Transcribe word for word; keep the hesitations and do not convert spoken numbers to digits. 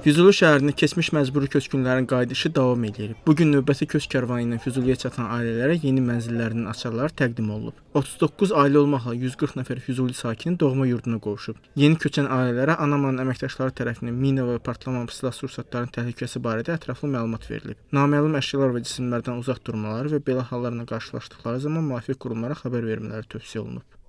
Füzuli şəhərində keçmiş məcburi köçkünlərin qayıdışı davam edir. Bu gün növbəti köç karvanı ilə Füzuliyə çatan ailələrə yeni mənzillərinin açarları təqdim olunub. otuz doqquz ailə olmaqla yüz qırx nəfər Füzuli sakini doğma yurduna qovuşub. Yeni köçən ailələrə Anamanın əməkdaşları tərəfindən mina və partlamamış silah sursatların təhlükəsi barədə ətraflı məlumat verilib. Naməlum əşyalar və cisimlərdən uzaq durmaları və belə hallarla qarşılaşdıqları zaman müvafiq qurumlara xəbər vermələri tövsiyə olunub.